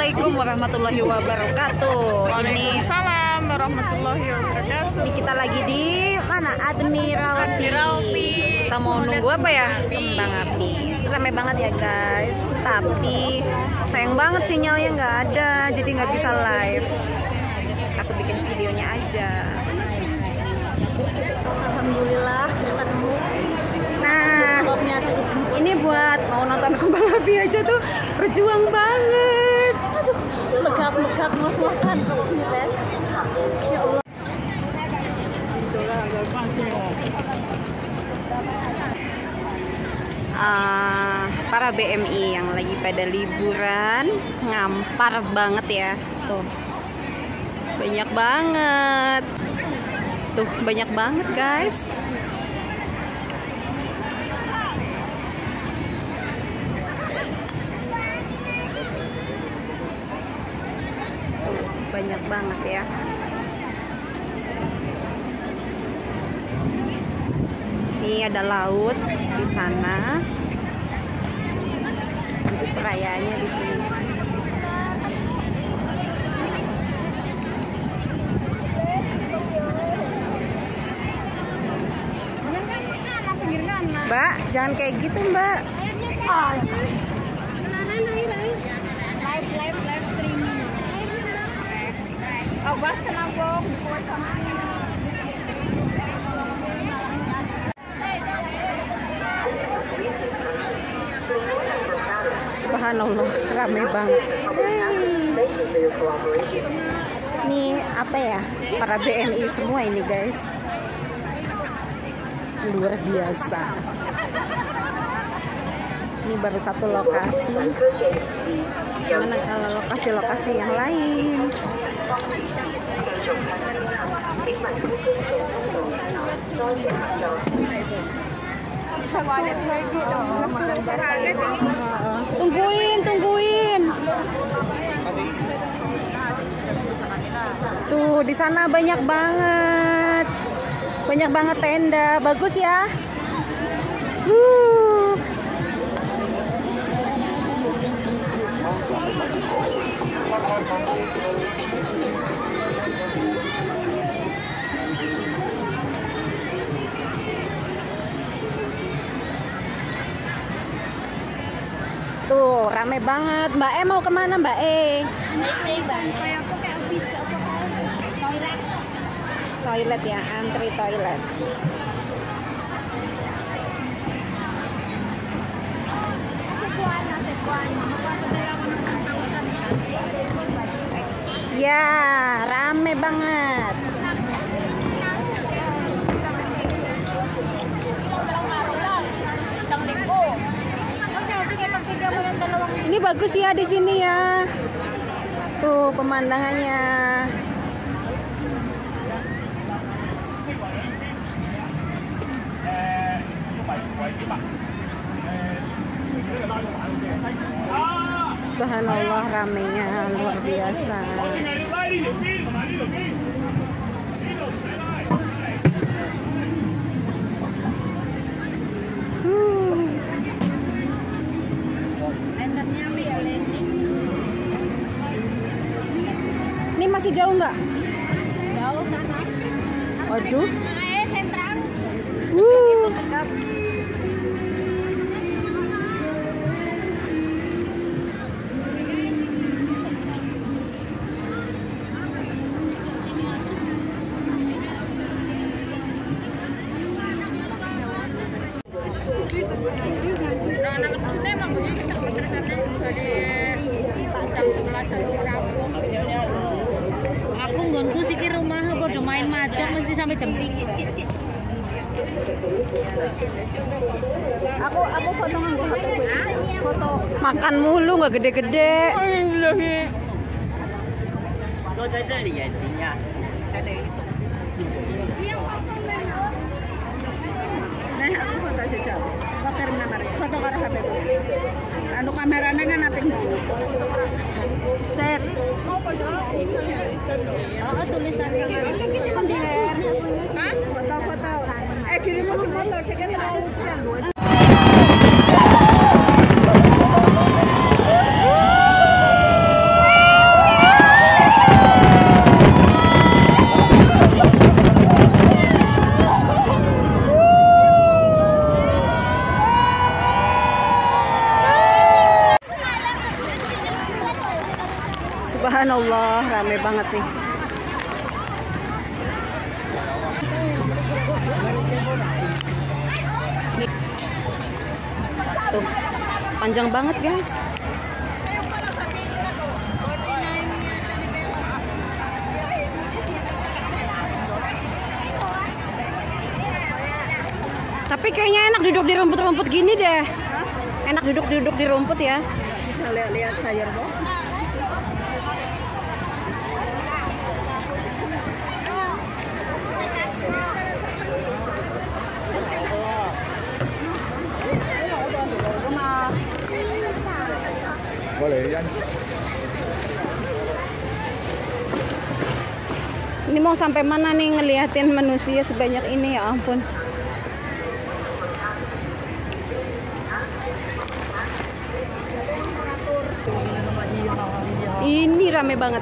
Assalamualaikum warahmatullahi wabarakatuh. Waalaikumsalam warahmatullahi wabarakatuh. Ini kita lagi di mana? Admiralty. Kita mau nunggu apa ya? Kembang api. Itu ramai banget ya guys. Tapi sayang banget sinyalnya nggak ada, jadi nggak bisa live. Aku bikin videonya aja. Alhamdulillah ketemu. Nah, ini buat mau nonton kembang api aja tuh berjuang banget. Aduh, megap-megap ngos-ngosan guys. Ya Allah. Para BMI yang lagi pada liburan ngampar banget ya. Tuh. Banyak banget. Tuh, banyak banget guys. Banyak banget ya. Ini ada laut di sana. Itu perayaannya di sini. Mbak, jangan kayak gitu, Mbak. Live streaming. Awas kena bom, keluar sama. Subhanallah, rame banget. Ini apa ya? Para BMI semua ini guys. Luar biasa. Ini baru satu lokasi. Gimana kalau lokasi-lokasi yang lain? Tungguin. Tuh, di sana banyak banget tenda. Bagus ya. Tuh, rame banget. Mbak E mau kemana Mbak E? Toilet ya, antri toilet. Ya, rame banget. Ini bagus ya di sini ya. Tuh pemandangannya. Subhanallah, ramenya luar biasa. Ini masih jauh nggak? Jauh sana. Waduh. Sentral. Aku nggonku siki rumah padha main majang mesti sampai jam 3. Aku foto nganggo HP gue. Foto Makan mulu nggak gede-gede. Nah, aku foto saja. Foto karo HP gue. Anu kameranya kan apik. Set. Tulisannya Foto-foto. Dirimu sefoto ceknya terus. Subhanallah, rame banget nih. Tuh, panjang banget guys. Tapi kayaknya enak duduk di rumput-rumput gini deh. Enak duduk-duduk di rumput ya. Bisa lihat-lihat sayur kok. Boleh ya. Ini mau sampai mana nih ngeliatin manusia sebanyak ini, ya ampun. Ini rame banget.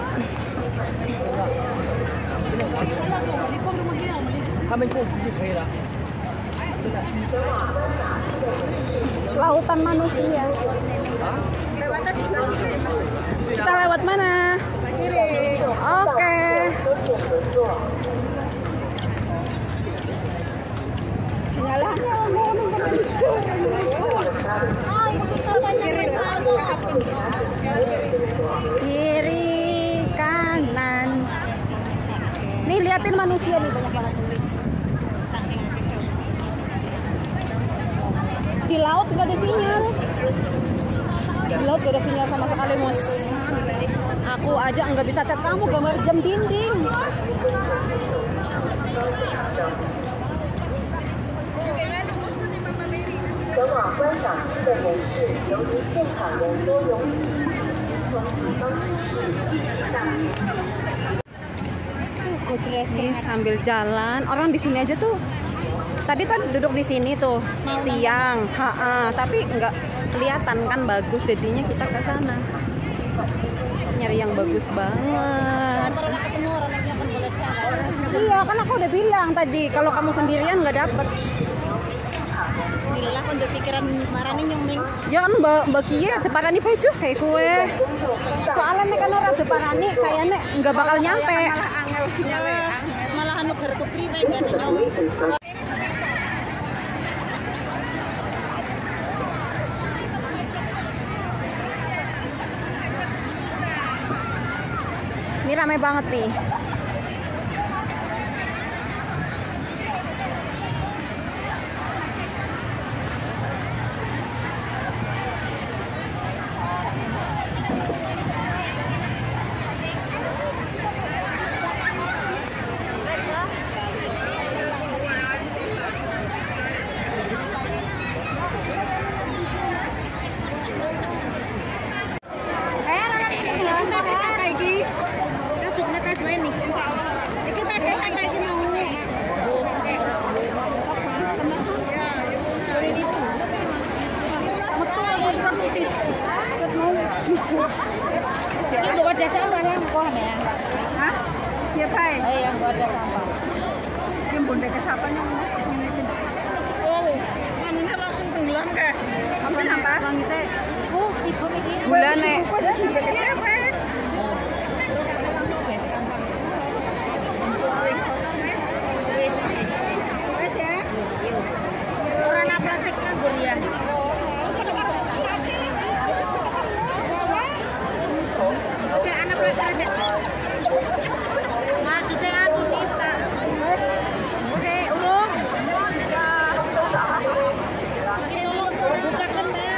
Lautan manusia. Kita lewat mana? Kiri. Oke. Sinyalannya Kiri, kanan. Nih liatin manusia nih, banyak banget. Di laut nggak ada sinyal. Di laut gak ada sinyal sama sekali, Mus. Aku aja nggak bisa chat kamu, gambar jam dinding. Ini sambil jalan, orang di sini aja tuh. Tadi duduk di sini tuh siang, tapi nggak kelihatan kan bagus, jadinya kita ke sana nyari yang bagus banget. Iya kan aku udah bilang tadi kalau kamu sendirian nggak dapet. Bila kan berpikiran marani nyumbing. Ya kan mbak Kia deparani pejuh kayak kue. Soalnya nih kan orang deparani kayaknya nggak bakal nyampe. malah angel sinyalnya. Malah anu kertu pribadi kan nyom. Ini ramai banget nih. Ini gua ada sampah ya, kok ya. Hah? Siapa ya? Iya, gua ada sampah. Yang bunda ke siapa nyong? Oh, anunya langsung tenggelam ke. Apa sampah? Ibu mikir. Bulan nek. Ibu ada sampai ke cewek. Wes ya. Orang plastik kan ya. Maksudnya aku kita. Oke, urung. Bukakan dah.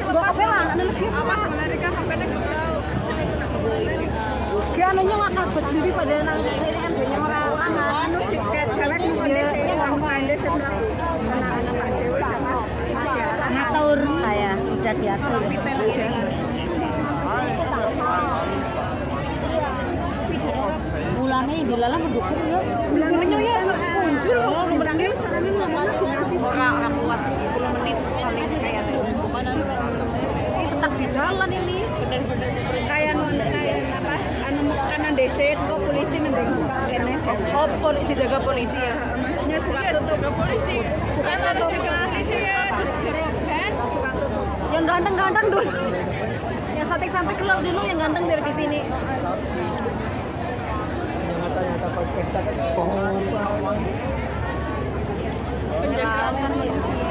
Gua kafe lah, anu lagi. Awas Amerika HP-nya keblau. Ki anunya nggak kabet diri pada nang ini MB-nya orang anak. Anu tiket galak ngene sih ngomongin sebelah anak-anak Pak Dewi sama Mas Yara. Ngatur saya udah diatur. Mulane dilalah mendukung ya. Bilangnya ya muncul menangnya sarane ngomongnya dikasih orang kuat 10 menit paling kayak ini stuck di jalan ini bener-bener Kayak apa? Anu kanan deset kok polisi nembeng buka kene. oh polisi jaga polisi ya Maksudnya buka tutup polisi. Bukan tutup polisi ya. Bukan tutup. yang ganteng-ganteng dulu yang cantik-cantik keluar dulu yang ganteng biar di sini Nyata-nyata pesta kan penjagaan manusia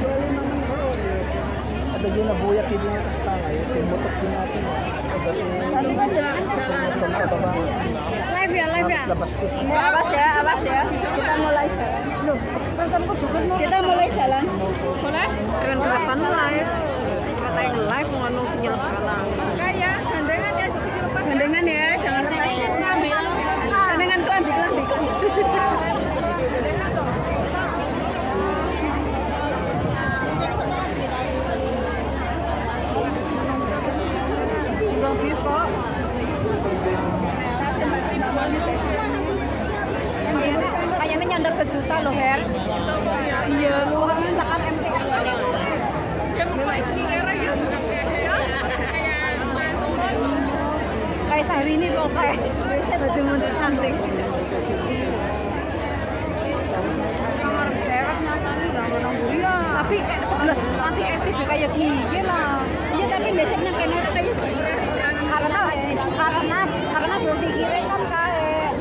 ada juga nabuyak di dunia ke setengah ya motor din natin Tadi pas jalan. Live ya. labas ko Awas ya. Kita mulai jalan. loh perasaanku juga mau Kita mulai jalan. boleh dengan gerapan live kata yang live mengandung sinyal kalang Kayak gandengan ya, gandengan ya, jangan lepas. Gandenganku ambil. Bang bis kok kayaknya nyandar sejuta loh Her iya uangnya tekan MTK kayak sehari ini kok kayak baju mundur cantik tapi kayak 11 nanti STB kayak gini lah Iya tapi biasanya kena kayak karena berpikirnya kan kayak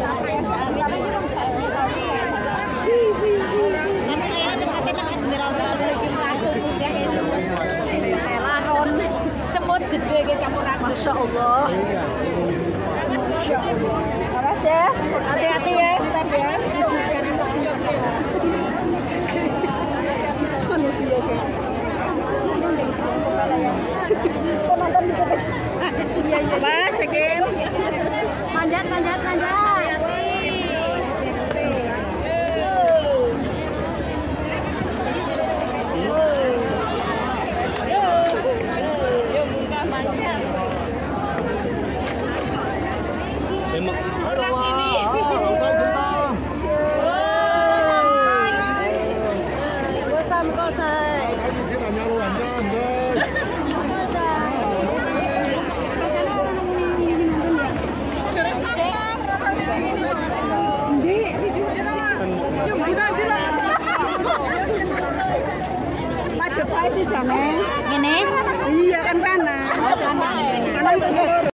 Semut gede kayak campuran. Masya Allah. awas ya, hati-hati ya, stop ya. Manusia guys. Awas, Sekin. Manjat. Padahal sih jangan. Ini Iya kan kanan. Kanan.